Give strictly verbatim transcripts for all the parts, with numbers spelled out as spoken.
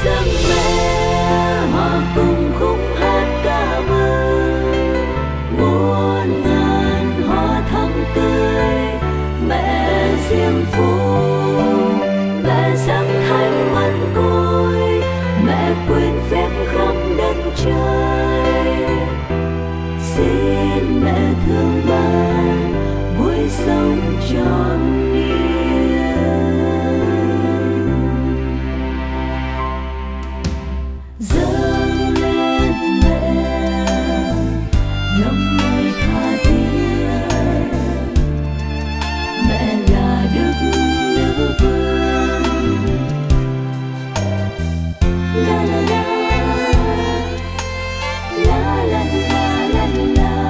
dâng mẹ, họ cùng khúc hát ca mừng. Muôn ngàn hoa thắm tươi, mẹ diêm phúc, mẹ sắc thanh mân côi, mẹ quyền phép khắp đất trời. Xin mẹ thương ban vui sống trọn niên. Dâng lên mẹ lòng người tha thiết, mẹ là đức nữ vương. La la la la la la la la.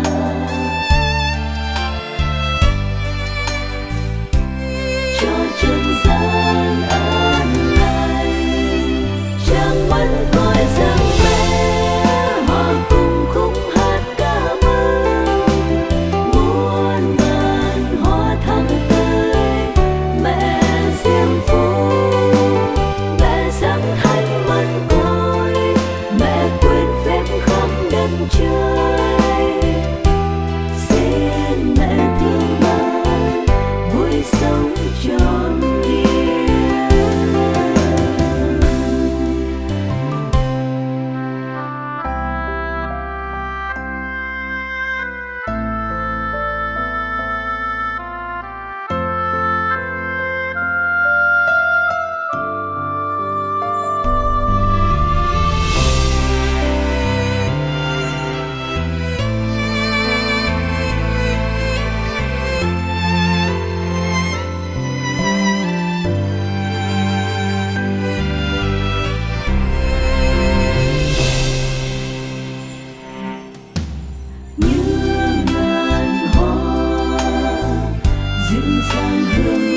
Cho trần gian an lành, trang mân cõi dâng mẹ, họ cùng khúc hát ca mừng. Muôn ngàn hoa thắm tươi, mẹ diêm phúc, mẹ sắc thanh mân côi, mẹ quyền phép khắp đất trời. Xin mẹ thương ban vui sống trọn niên. Như ngàn hoa dịu dàng hương